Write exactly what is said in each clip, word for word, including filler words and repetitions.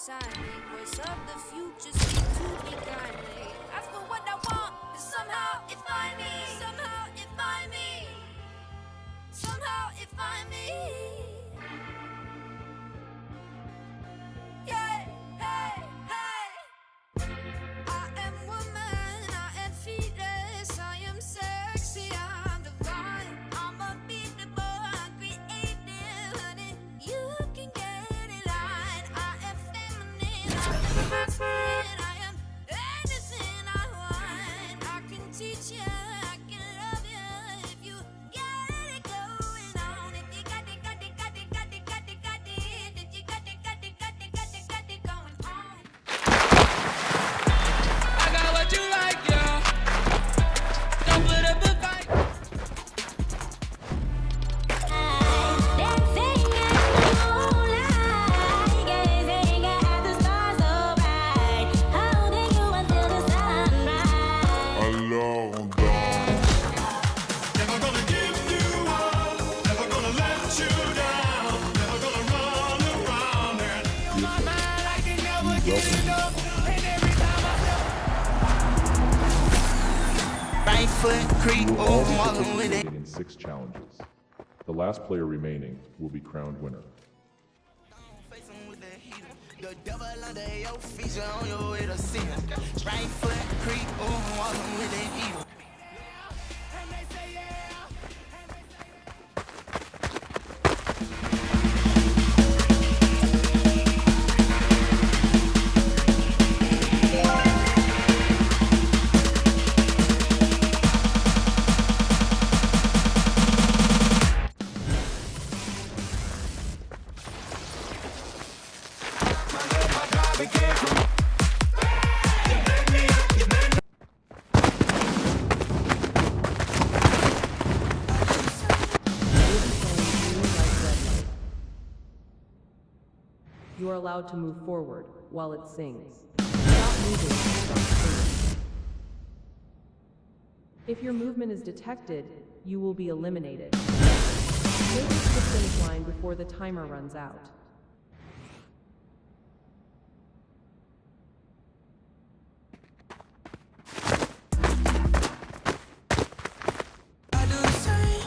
timing. Voice of the future, speak to me kindly. Ask for what I want, and somehow it find me. Somehow it find me. Somehow it find me. Yeah, hey, hey. I am woman, I am fearless, I am sexy, I'm divine. I'm unbeatable, I'm creative, honey. You can get in line. I am feminine, I am masculine, I am anything I want. I can teach you, I can love you if you got it going on. If you got it, got it, got it, got it, got it, got it. If you got it, got it, got it, got it, got it going on. I got what you like, girl. Don't put up a fight. Dancing in the moonlight, gazing at the stars so bright, holding you until the sunrise. Alone, dog. Never gonna give you up, never gonna let you down, never gonna run around and On my mind, I can never get enough. And every time I Right foot creep, You will oh, all be walking with it. participating in six challenges. The last player remaining will be crowned winner. Facing with the heater. The devil under your feet, you're on your way to see him. Right foot creep, oh, walking with it heater. and they say yeah, and they say You are allowed to move forward while it sings. Stop moving to stop singing. If your movement is detected, you will be eliminated. Make it to the finish line before the timer runs out. I do the same.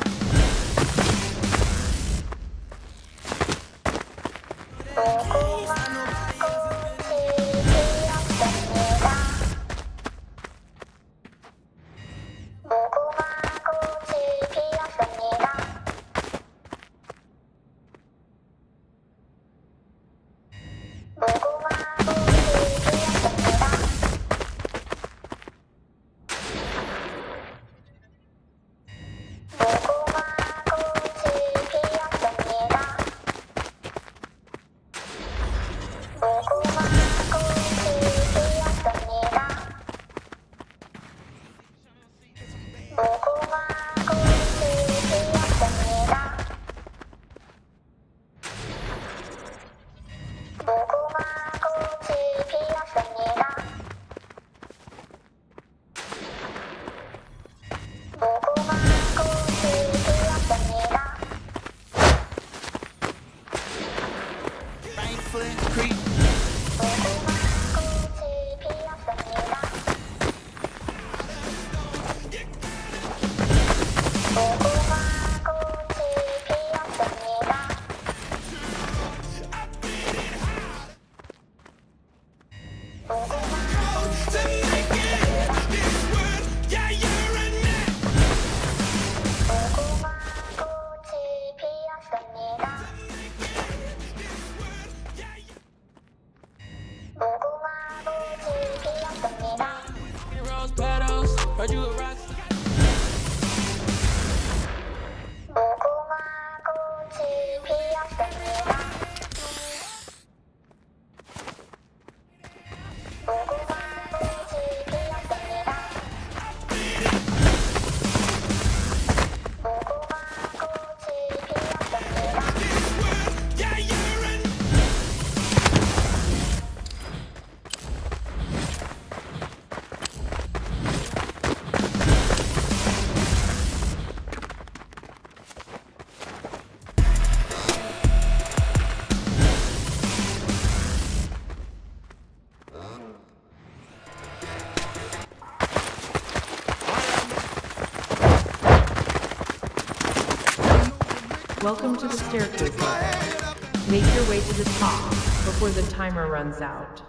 Welcome to the staircase level. Make your way to the top before the timer runs out.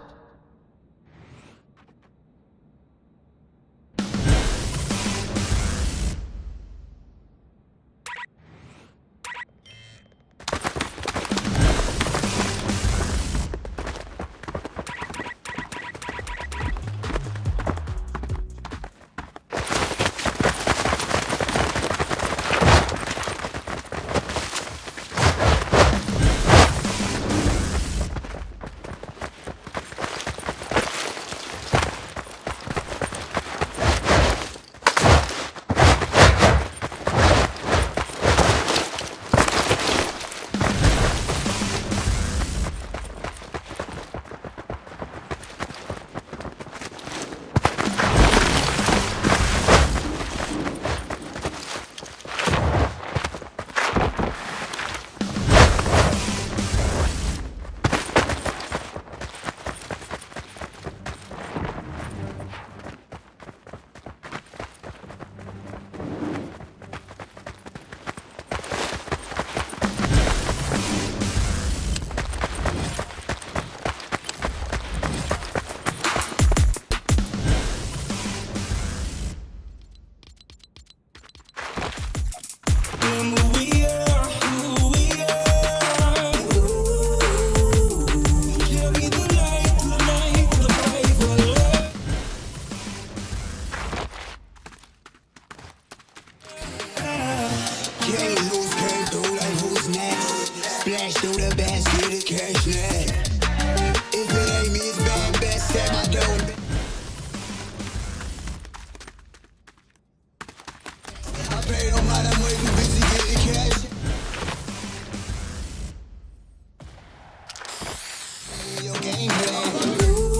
Splash through the basket, it's cash net. If it ain't me, it's bad best at my door. I paid on mine, I'm way too busy getting cash. Your game plan.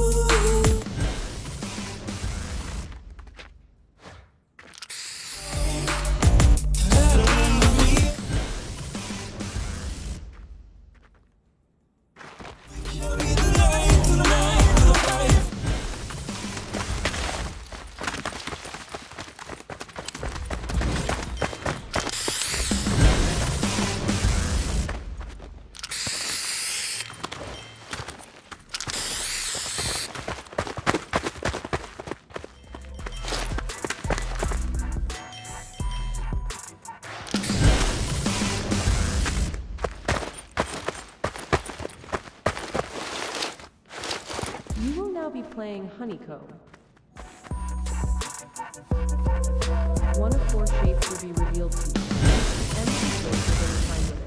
You will now be playing Honeycomb. One of four shapes will be revealed to you. End the shape within the time limit.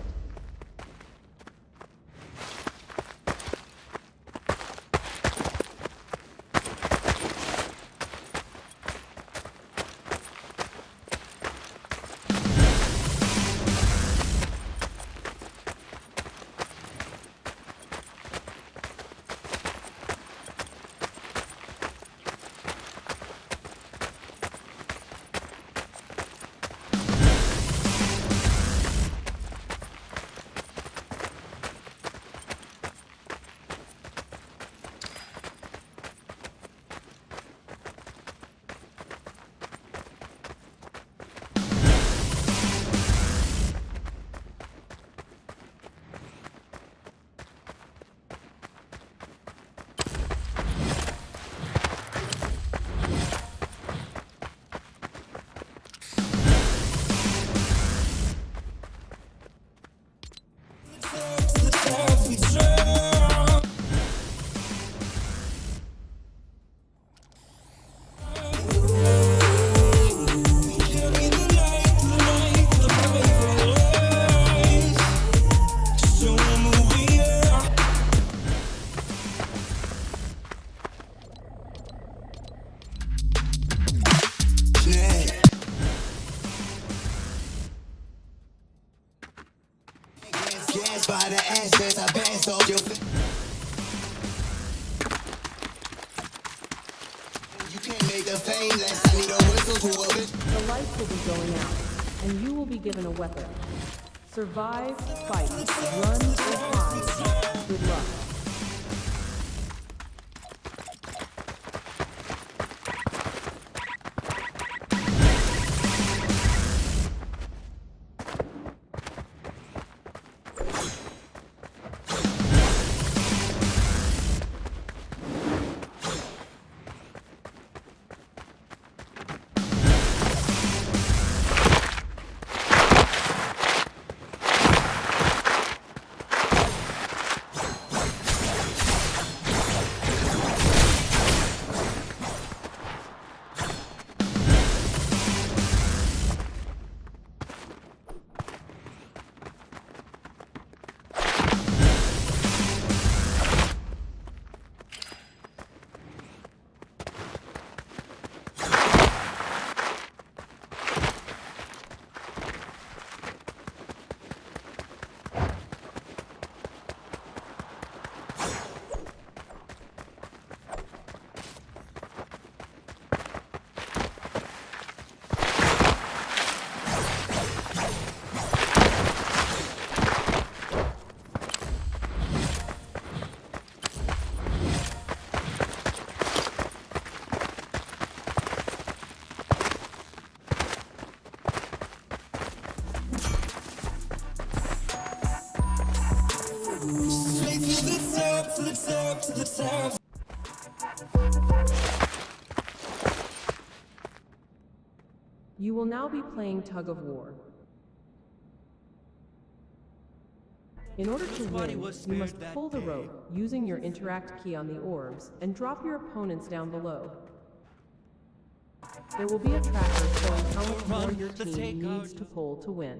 Gas by the assets, I pass off your. You can't make a fame less. I need a whistle to a bit. The lights will be going out, and you will be given a weapon. Survive, fight, run, or hide. Good luck. to the surface. You will now be playing Tug of War. In order to win, you must pull the rope using your interact key on the orbs and drop your opponents down below. There will be a tracker showing how much more your team needs to pull to win.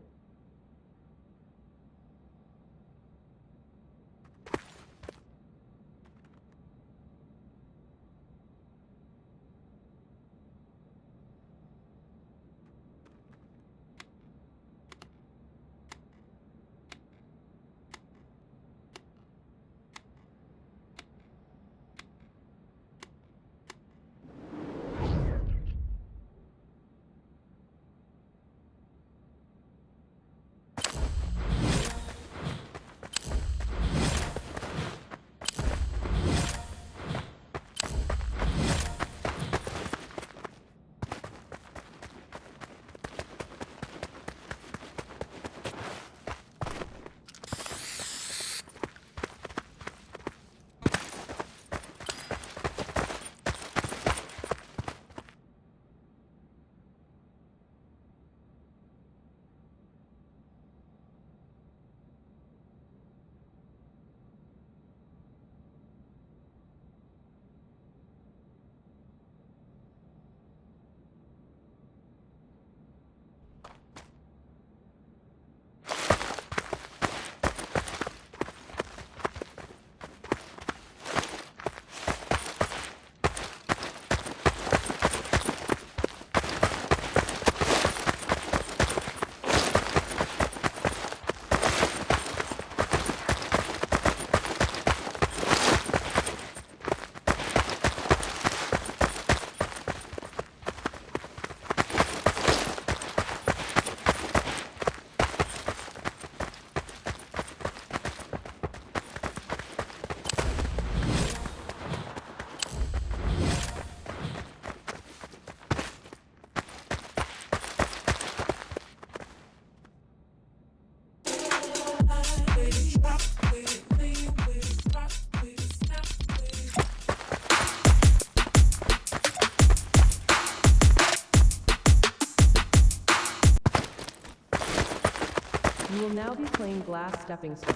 You will now be playing glass stepping stones.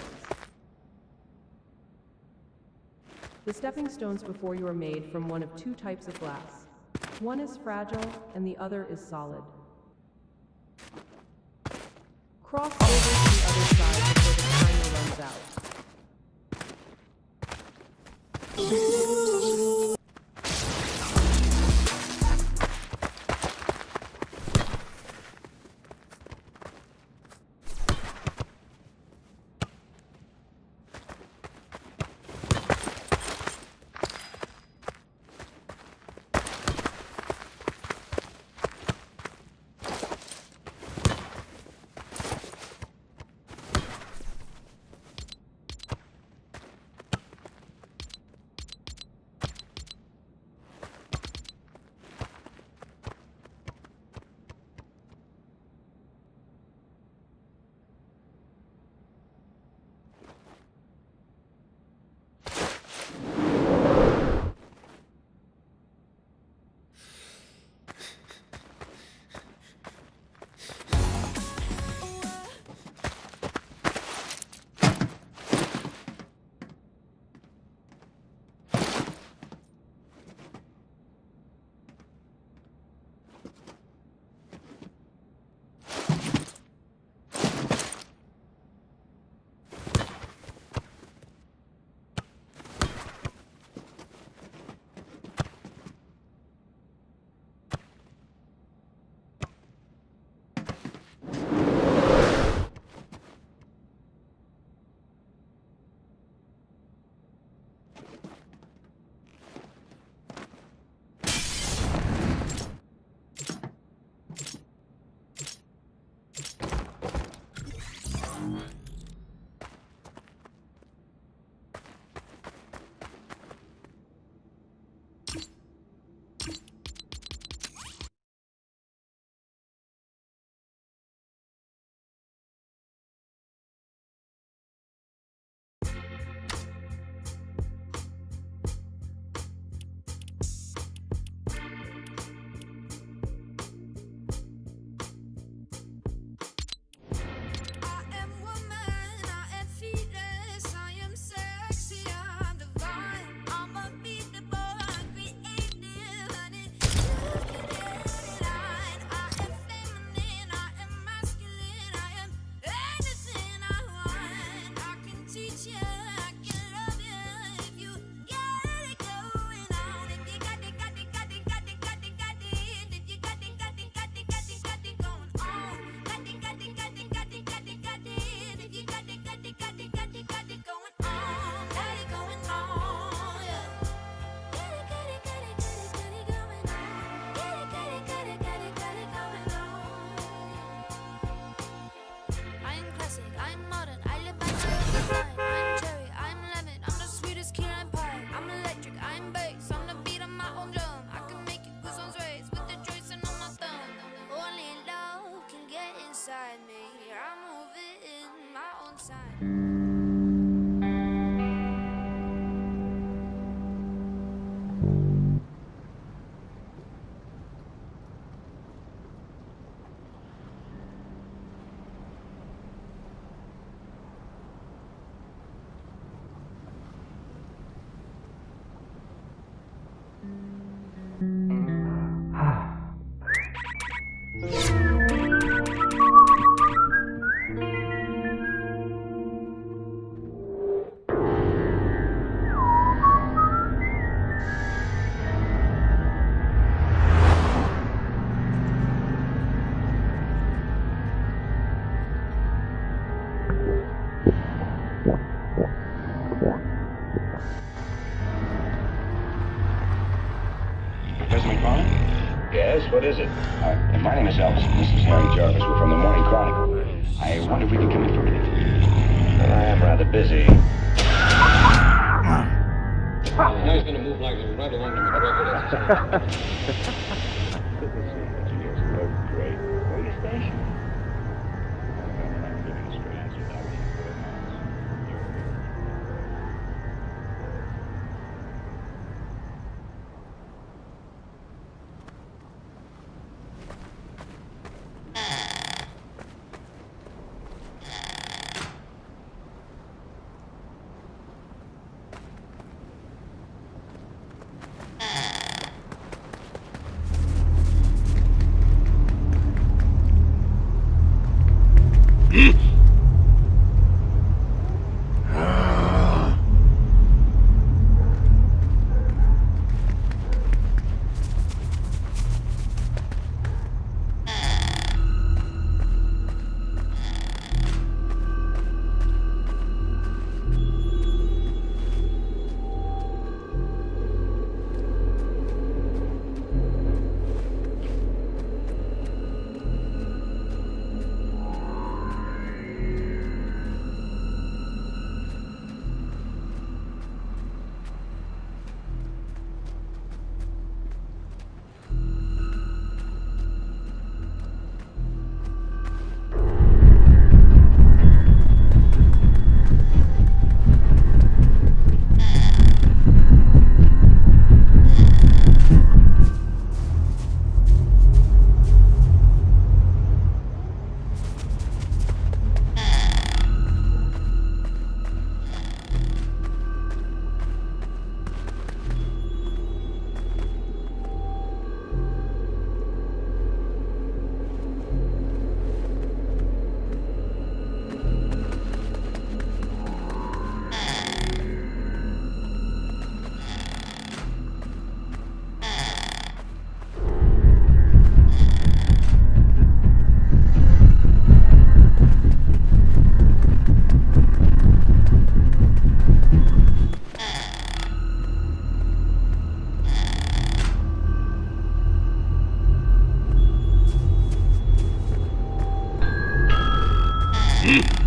The stepping stones before you are made from one of two types of glass. One is fragile and the other is solid. Cross over to the other side before the timer runs out. inside me. I'm moving my own time. President Connor? Yes, what is it? Uh, my name is Elvis. This is Harry Jarvis. We're from the Morning Chronicle. I wonder if we could come in for a minute. Well, I am rather busy. Now he's going to move like right along the McGregor. Good to see you. Yes, oh, great. Where are you stationed? I'm not giving a straight answer that way. Mm.